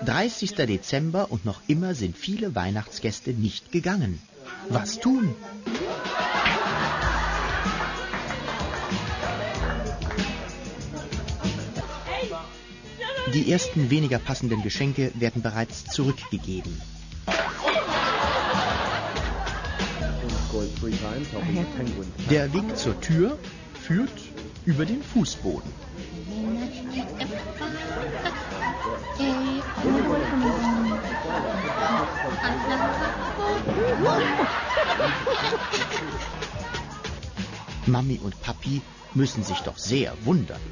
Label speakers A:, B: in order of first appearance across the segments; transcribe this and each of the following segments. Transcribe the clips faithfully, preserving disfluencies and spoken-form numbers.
A: dreißigster Dezember und noch immer sind viele Weihnachtsgäste nicht gegangen. Was tun? Die ersten weniger passenden Geschenke werden bereits zurückgegeben. Der Weg zur Tür führt über den Fußboden. Mami und Papi müssen sich doch sehr wundern.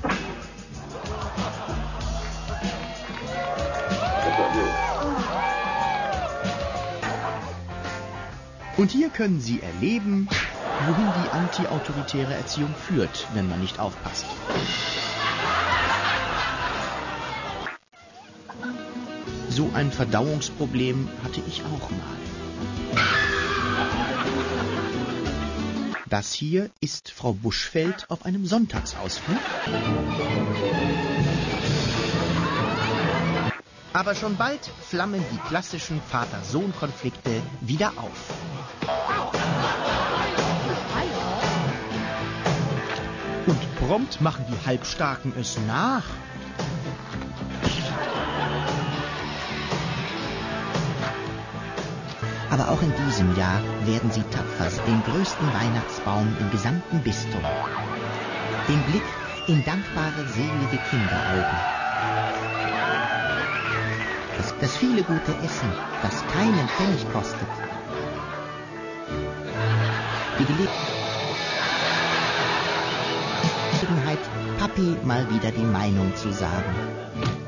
A: Und hier können Sie erleben, wohin die anti-autoritäre Erziehung führt, wenn man nicht aufpasst. So ein Verdauungsproblem hatte ich auch mal. Das hier ist Frau Buschfeld auf einem Sonntagsausflug. Aber schon bald flammen die klassischen Vater-Sohn-Konflikte wieder auf. Und prompt machen die Halbstarken es nach. Aber auch in diesem Jahr werden sie tapfer den größten Weihnachtsbaum im gesamten Bistum. Den Blick in dankbare, selige Kinderaugen. Das, das viele gute Essen, das keinen Pfennig kostet. Die Gelegenheit, Papi mal wieder die Meinung zu sagen.